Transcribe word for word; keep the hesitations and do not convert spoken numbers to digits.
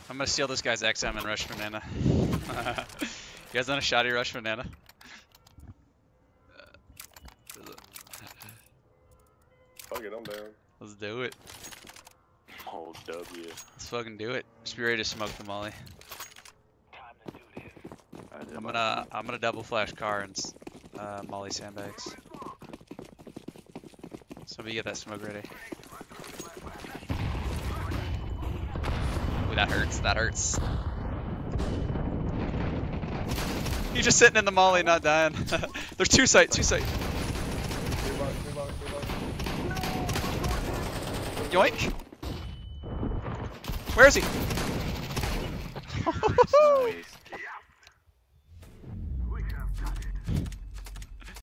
I'm gonna steal this guy's X M and rush banana. You guys on a Shotty rush banana? Fuck it, I'm down. Let's do it. Oh, W. Let's fucking do it. Just be ready to smoke the molly. Time to do this. I'm gonna I'm gonna double flash car and uh, molly sandbags. Somebody get that smoke ready. Ooh, that hurts. That hurts. You're just sitting in the molly, not dying. There's two site, two site. Yoink! Where is he? Nice.